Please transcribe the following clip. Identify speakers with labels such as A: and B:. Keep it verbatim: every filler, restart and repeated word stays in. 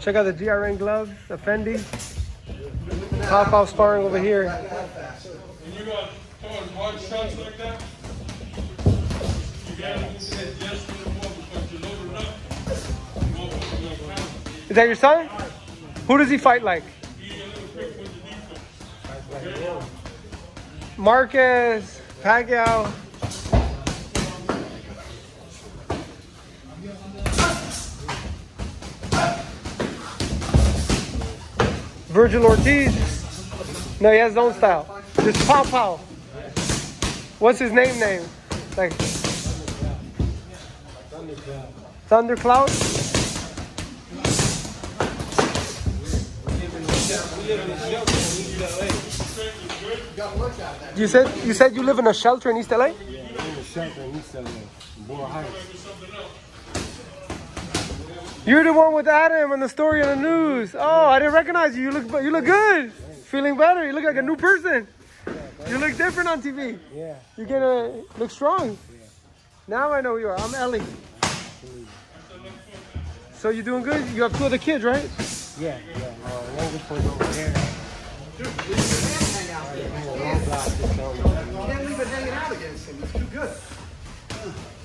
A: Check out the G R N gloves, the Fendi. Top off sparring over here.
B: And you got throwing hard shots like that? You gotta say yes to the ball because you loaded up. You won't put the ball down.
A: Is that your son? Who does he fight like?
B: He a little quick with the defense.
A: Marquez, Pacquiao. Virgil Ortiz. No, he has his own style. Just pow pow. What's his name name? Like Thundercloud? You said you said you live in a shelter in East L A?
C: Yeah, I'm in a shelter in East L A. Boyle Heights.
A: You're the one with Adam and the story on the news. Oh, I didn't recognize you. You look you look good. Feeling better. You look like a new person. You look different on T V.
C: Yeah.
A: You're gonna look strong.
C: Yeah.
A: Now I know who you are. I'm Ellie. So you're doing good? You have two other kids, right?
C: Yeah, yeah. Uh, youngest one's over there.
D: Dude, leave your hand hang out there.
C: Yeah.
D: You can't leave it hanging out against him. He's too good.